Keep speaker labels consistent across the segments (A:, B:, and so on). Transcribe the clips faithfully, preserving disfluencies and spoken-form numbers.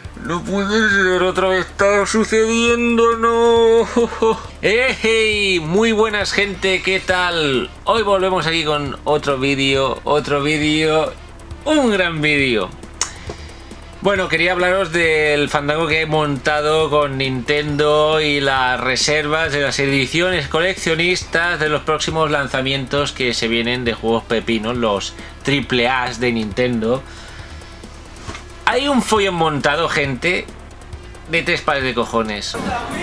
A: No puede ser, otra vez está sucediendo, no. ¡Hey! Muy buenas, gente, ¿qué tal? Hoy volvemos aquí con otro vídeo, otro vídeo, un gran vídeo. Bueno, quería hablaros del fandango que he montado con Nintendo y las reservas de las ediciones coleccionistas de los próximos lanzamientos que se vienen de juegos pepinos, los triple A de Nintendo. Hay un follón montado, gente, de tres pares de cojones.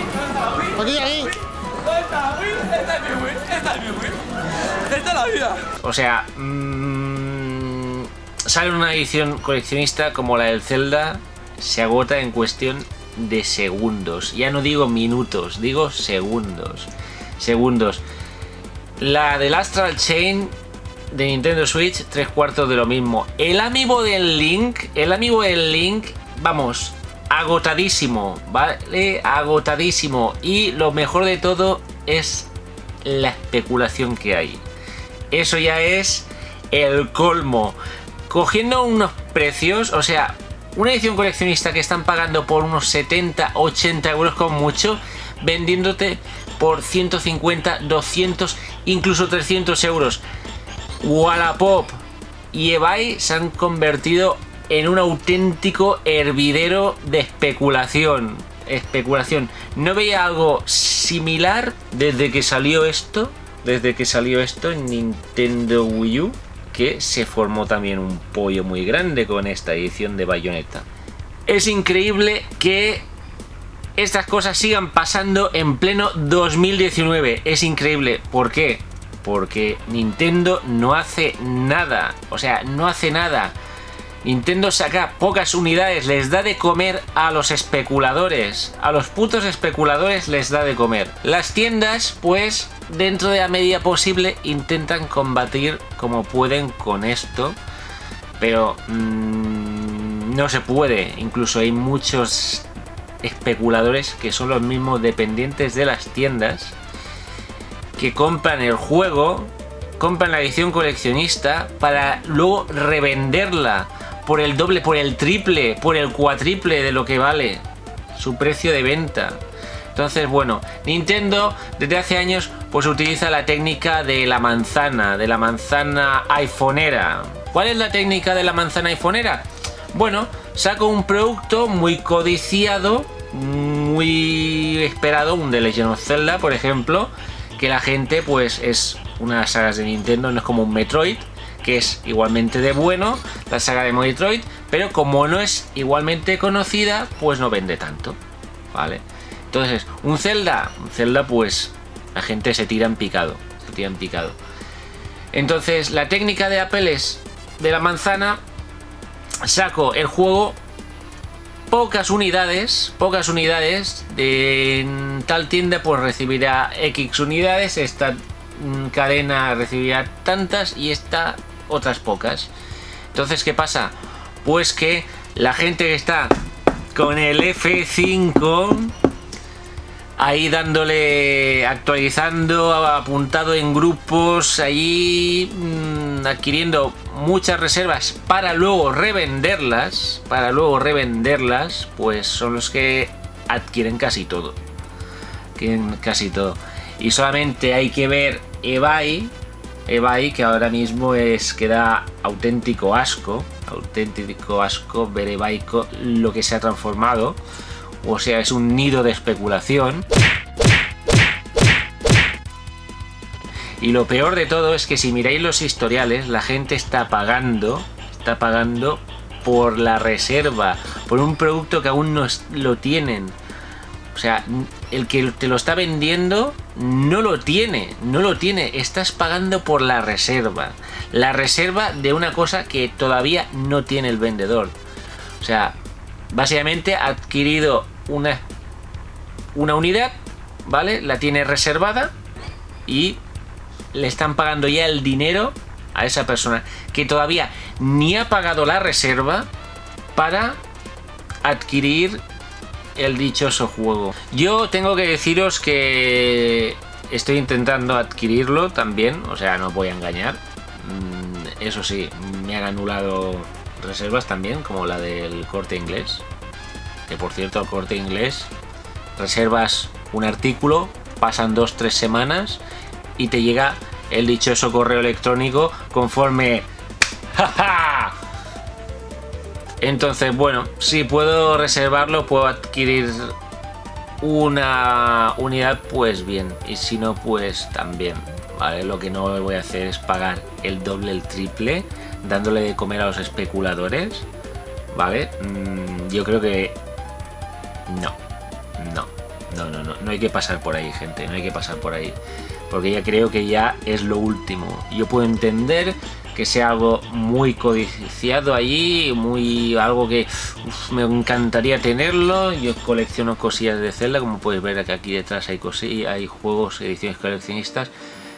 A: O sea, mmm, sale una edición coleccionista como la del Zelda, se agota en cuestión de segundos. Ya no digo minutos, digo segundos. Segundos. La del Astral Chain de Nintendo Switch, tres cuartos de lo mismo. El amiibo del Link, el amiibo del Link, vamos, agotadísimo, ¿vale? Agotadísimo. Y lo mejor de todo es la especulación que hay. Eso ya es el colmo. Cogiendo unos precios, o sea, una edición coleccionista que están pagando por unos setenta, ochenta euros con mucho, vendiéndote por ciento cincuenta, doscientos, incluso trescientos euros. Wallapop y eBay se han convertido en un auténtico hervidero de especulación. Especulación. No veía algo similar desde que salió esto, desde que salió esto en Nintendo Wii U, que se formó también un pollo muy grande con esta edición de Bayonetta. Es increíble que estas cosas sigan pasando en pleno dos mil diecinueve. Es increíble. ¿Por qué? Porque Nintendo no hace nada, o sea, no hace nada. Nintendo saca pocas unidades, les da de comer a los especuladores. A los putos especuladores les da de comer. Las tiendas, pues, dentro de la medida posible, intentan combatir como pueden con esto. Pero mmm, no se puede. Incluso hay muchos especuladores que son los mismos dependientes de las tiendas, que compran el juego, compran la edición coleccionista para luego revenderla por el doble, por el triple, por el cuatriple de lo que vale su precio de venta. Entonces, bueno, Nintendo desde hace años pues utiliza la técnica de la manzana, de la manzana iPhoneera. ¿Cuál es la técnica de la manzana iPhoneera? Bueno, saco un producto muy codiciado, muy esperado, un The Legend of Zelda, por ejemplo, que la gente, pues, es unas sagas de Nintendo, no es como un Metroid, que es igualmente de bueno, la saga de Metroid, pero como no es igualmente conocida, pues no vende tanto, ¿vale? Entonces, un Zelda, un Zelda, pues, la gente se tira en picado, se tira en picado. Entonces, la técnica de Apple es, de la manzana, saco el juego, pocas unidades, pocas unidades, de en tal tienda pues recibirá X unidades, esta cadena recibirá tantas y esta otras pocas. Entonces, ¿qué pasa? Pues que la gente que está con el F cinco ahí dándole, actualizando, apuntado en grupos, allí mmm, adquiriendo muchas reservas para luego revenderlas, para luego revenderlas, pues son los que adquieren casi todo. Adquieren casi todo. Y solamente hay que ver eBay, eBay, que ahora mismo es que da auténtico asco, auténtico asco ver eBay lo que se ha transformado. O sea, es un nido de especulación. Y lo peor de todo es que si miráis los historiales, la gente está pagando, está pagando por la reserva, por un producto que aún no lo tienen. O sea, el que te lo está vendiendo no lo tiene, no lo tiene. Estás pagando por la reserva. La reserva de una cosa que todavía no tiene el vendedor. O sea, básicamente ha adquirido una, una unidad, ¿vale? La tiene reservada y le están pagando ya el dinero a esa persona que todavía ni ha pagado la reserva para adquirir el dichoso juego. Yo tengo que deciros que estoy intentando adquirirlo también, o sea, no voy a engañar. Eso sí, me han anulado reservas también, como la del Corte Inglés. que por cierto al Corte Inglés reservas un artículo, pasan dos tres semanas y te llega el dichoso correo electrónico conforme. ¡Ja! Entonces, bueno, si puedo reservarlo, puedo adquirir una unidad, pues bien, y si no, pues también, ¿vale? Lo que no voy a hacer es pagar el doble, el triple, dándole de comer a los especuladores, ¿vale? Mm, yo creo que no, no, no, no, no, no hay que pasar por ahí, gente, no hay que pasar por ahí, porque ya creo que ya es lo último. Yo puedo entender que sea algo muy codiciado allí, muy algo que uf, me encantaría tenerlo. Yo colecciono cosillas de Zelda, como puedes ver que aquí detrás hay cosillas, hay juegos, ediciones coleccionistas,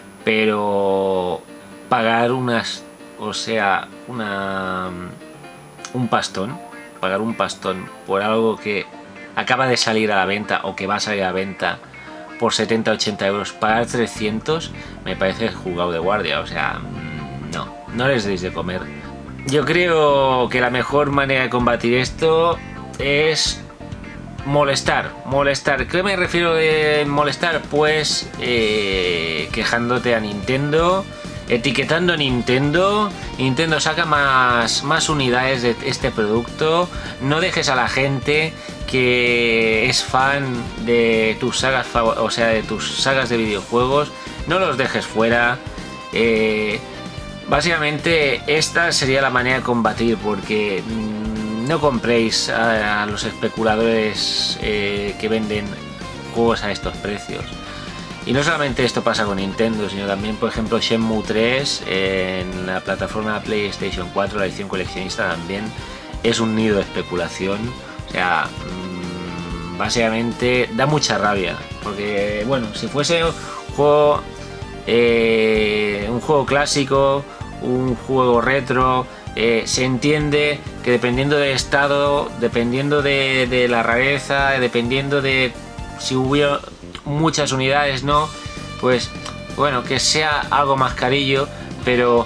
A: pero pagar unas, o sea, una un pastón, pagar un pastón por algo que acaba de salir a la venta o que va a salir a la venta por setenta ochenta euros, pagar trescientos me parece jugado de guardia, o sea, no, no les deis de comer. Yo creo que la mejor manera de combatir esto es molestar, molestar. ¿Qué me refiero de molestar? Pues eh, quejándote a Nintendo, etiquetando a Nintendo. Nintendo saca más, más unidades de este producto. No dejes a la gente que es fan de tus sagas, o sea, de tus sagas de videojuegos, no los dejes fuera. Eh, Básicamente esta sería la manera de combatir, porque mmm, no compréis a, a los especuladores eh, que venden juegos a estos precios. Y no solamente esto pasa con Nintendo, sino también, por ejemplo, Shenmue tres en la plataforma PlayStation cuatro, la edición coleccionista, también es un nido de especulación. O sea, mmm, básicamente da mucha rabia, porque bueno, si fuese un juego, eh, un juego clásico, un juego retro, eh, se entiende que dependiendo del estado, dependiendo de, de la rareza, dependiendo de si hubiera muchas unidades, no, pues bueno, que sea algo más carillo, pero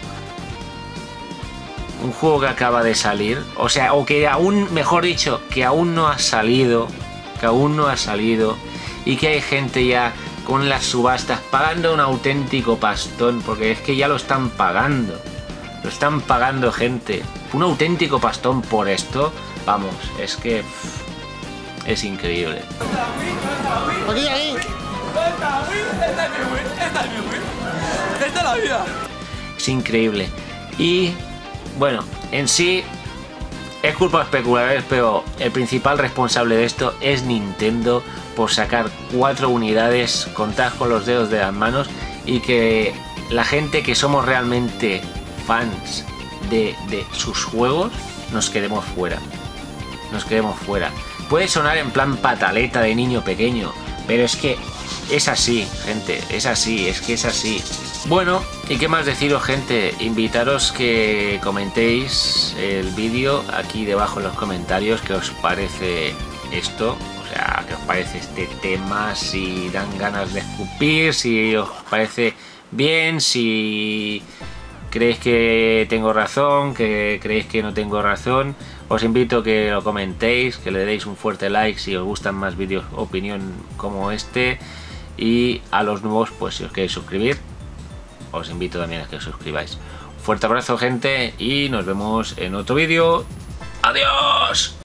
A: un juego que acaba de salir, o sea, o que aún, mejor dicho, que aún no ha salido, que aún no ha salido, y que hay gente ya con las subastas pagando un auténtico pastón, porque es que ya lo están pagando, lo están pagando, gente, un auténtico pastón por esto. Vamos, es que pff, es increíble.
B: Aquí, aquí.
A: Es increíble. Y bueno, en sí es culpa de especuladores, pero el principal responsable de esto es Nintendo, por sacar cuatro unidades contadas con los dedos de las manos, y que la gente que somos realmente fans de, de sus juegos nos quedemos fuera. Nos quedemos fuera. Puede sonar en plan pataleta de niño pequeño, pero es que es así, gente, es así, es que es así. Bueno, y qué más deciros, gente, invitaros que comentéis el vídeo aquí debajo en los comentarios, qué os parece esto. O sea, ¿qué os parece este tema? Si dan ganas de escupir, si os parece bien, si creéis que tengo razón, que creéis que no tengo razón. Os invito a que lo comentéis, que le deis un fuerte like si os gustan más vídeos opinión como este. Y a los nuevos, pues si os queréis suscribir, os invito también a que os suscribáis. Un fuerte abrazo, gente, y nos vemos en otro vídeo. ¡Adiós!